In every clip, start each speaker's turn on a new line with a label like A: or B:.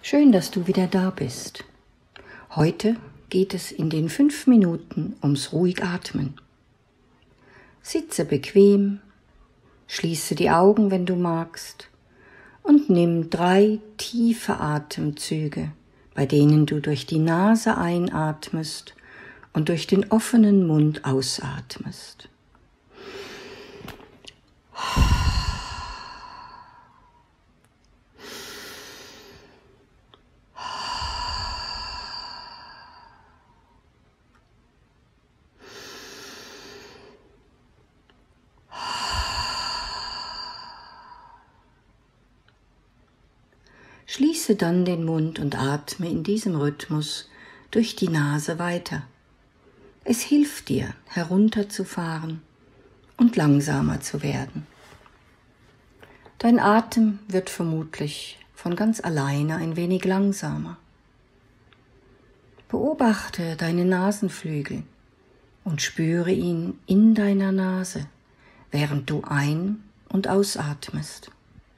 A: Schön, dass du wieder da bist. Heute geht es in den 5 Minuten ums ruhig Atmen. Sitze bequem, schließe die Augen, wenn du magst, und nimm 3 tiefe Atemzüge, bei denen du durch die Nase einatmest und durch den offenen Mund ausatmest. Schließe dann den Mund und atme in diesem Rhythmus durch die Nase weiter. Es hilft dir, herunterzufahren und langsamer zu werden. Dein Atem wird vermutlich von ganz alleine ein wenig langsamer. Beobachte deine Nasenflügel und spüre ihn in deiner Nase, während du ein- und ausatmest.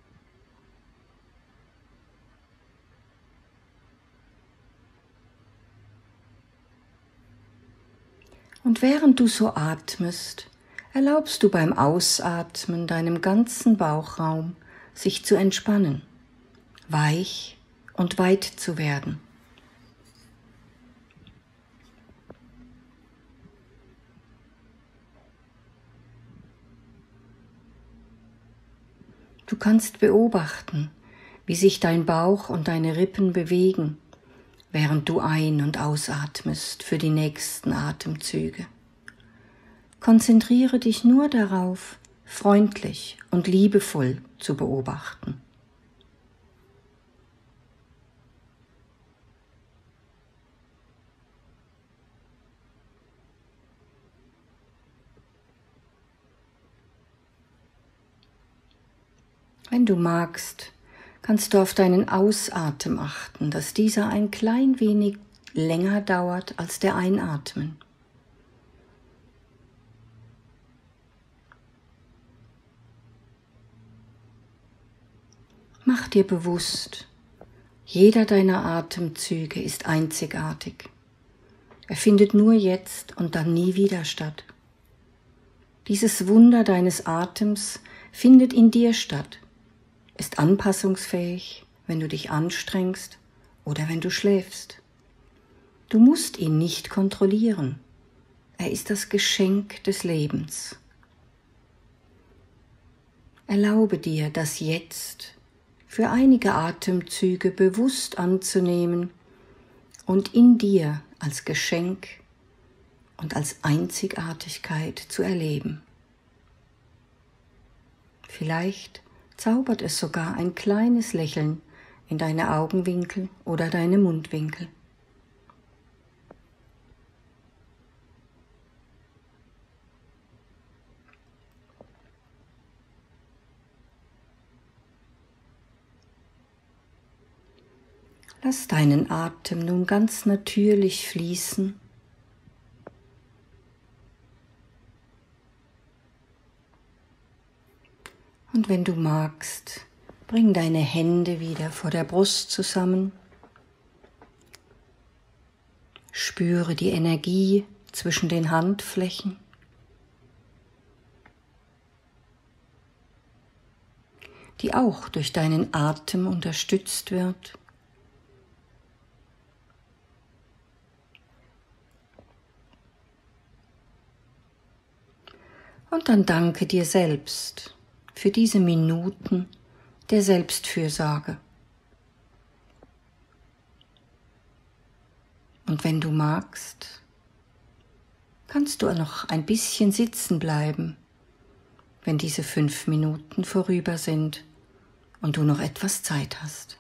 A: Und während du so atmest, erlaubst du beim Ausatmen deinem ganzen Bauchraum sich zu entspannen, weich und weit zu werden. Du kannst beobachten, wie sich dein Bauch und deine Rippen bewegen, während du ein- und ausatmest für die nächsten Atemzüge. Konzentriere dich nur darauf, freundlich und liebevoll zu beobachten. Wenn du magst, kannst du auf deinen Ausatmen achten, dass dieser ein klein wenig länger dauert als der Einatmen. Mach dir bewusst, jeder deiner Atemzüge ist einzigartig. Er findet nur jetzt und dann nie wieder statt. Dieses Wunder deines Atems findet in dir statt, ist anpassungsfähig, wenn du dich anstrengst oder wenn du schläfst. Du musst ihn nicht kontrollieren. Er ist das Geschenk des Lebens. Erlaube dir, das Jetzt für einige Atemzüge bewusst anzunehmen und in dir als Geschenk und als Einzigartigkeit zu erleben. Vielleicht zaubert es sogar ein kleines Lächeln in deine Augenwinkel oder deine Mundwinkel. Lass deinen Atem nun ganz natürlich fließen . Und wenn du magst, bring deine Hände wieder vor der Brust zusammen. Spüre die Energie zwischen den Handflächen. Die auch durch deinen Atem unterstützt wird. Und dann danke dir selbst für diese Minuten der Selbstfürsorge. Und wenn du magst, kannst du noch ein bisschen sitzen bleiben, wenn diese 5 Minuten vorüber sind und du noch etwas Zeit hast.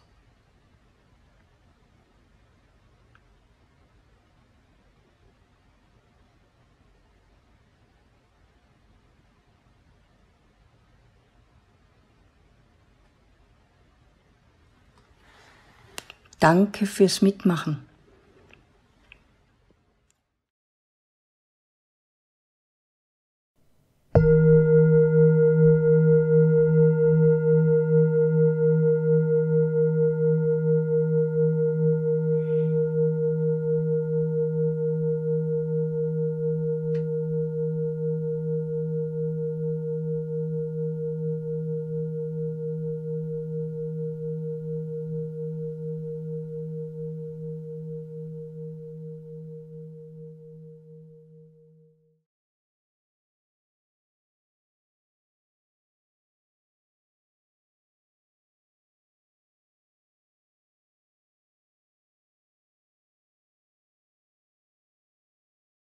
A: Danke fürs Mitmachen.